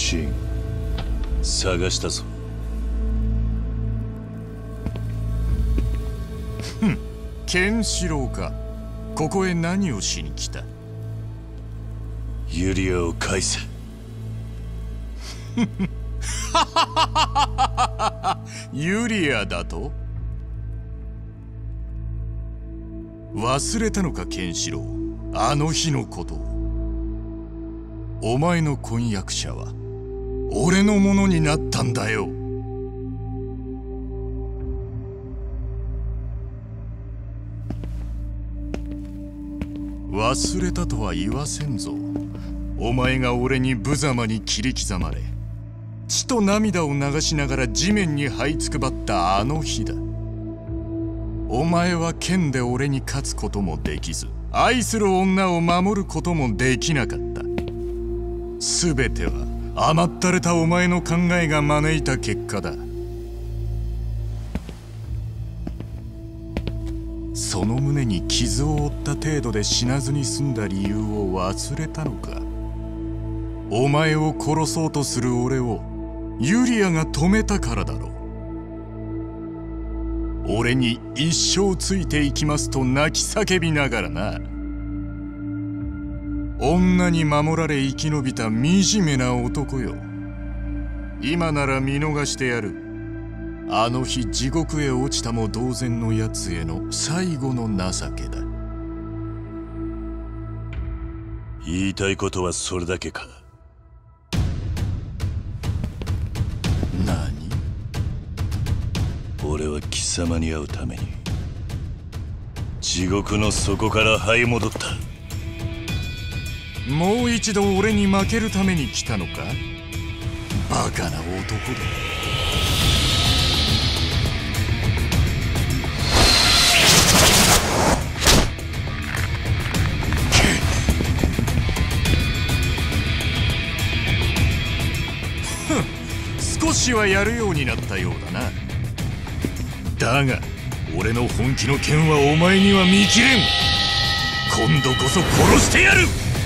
シン、探したぞ。 ケンシロウか。ここへ何をしに来た？ ユリアを返せ。 ユリアだと？忘れたのかケンシロウ、あの日のことを。お前の婚約者は俺のものになったんだよ。忘れたとは言わせんぞ。お前が俺に無様に切り刻まれ、血と涙を流しながら地面に這いつくばったあの日だ。お前は剣で俺に勝つこともできず、愛する女を守ることもできなかった。全ては甘ったれたお前の考えが招いた結果だ。その胸に傷を負った程度で死なずに済んだ理由を忘れたのか。お前を殺そうとする俺をユリアが止めたからだろう。俺に一生ついていきますと泣き叫びながらな。女に守られ生き延びた惨めな男よ。今なら見逃してやる。あの日地獄へ落ちたも同然のやつへの最後の情けだ。 言いたいことはそれだけか。 何？ 俺は貴様に会うために地獄の底から這い戻った。 もう一度俺に負けるために来たのか？バカな男だ。少しはやるようになったようだな。だが俺の本気の剣はお前には見切れん。今度こそ殺してやる。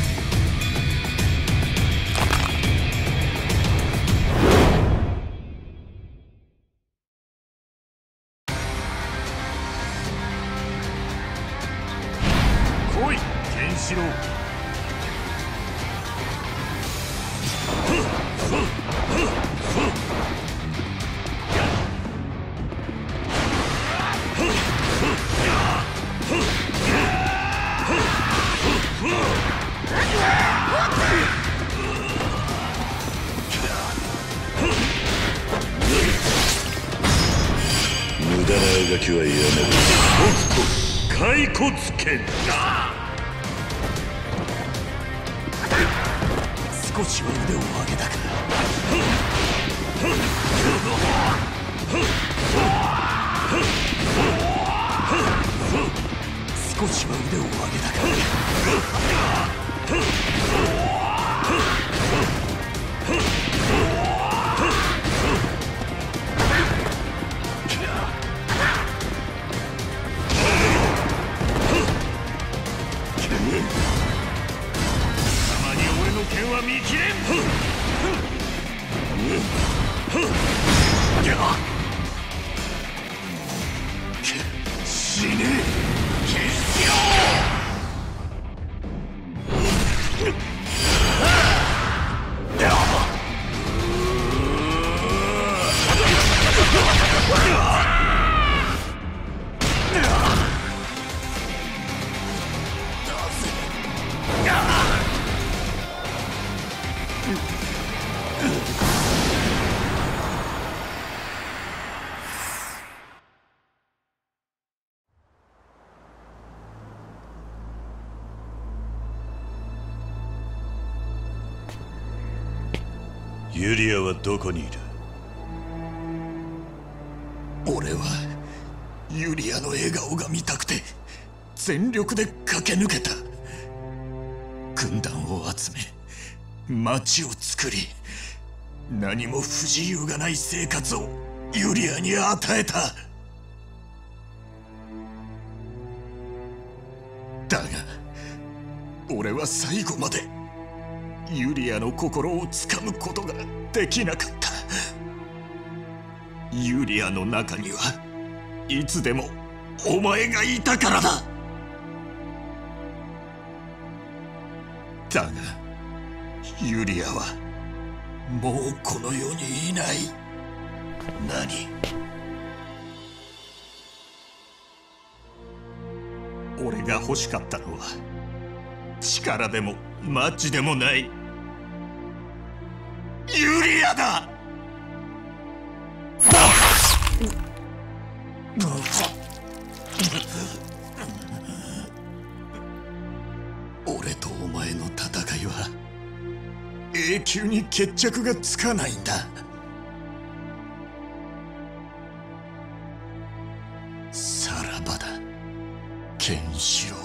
来いケンシロウ。 無駄なあがきはやめろ。僕と骸骨剣。 少しは腕を上げたか。少しは腕を上げたか。 たまに俺の剣は見切れん。死ねケンシロユリアはどこにいる？ 俺はユリアの笑顔が見たくて全力で駆け抜けた。軍団を集め町を作り、何も不自由がない生活をユリアに与えた。だが俺は最後までユリアの心をつかむことができなかった。ユリアの中にはいつでもお前がいたからだ。だがユリアはもうこの世にいない。何？俺が欲しかったのは力でもマッチでもないユリアだ。俺とお前の戦いは永久に決着がつかないんだ。さらばだ、ケンシロウ。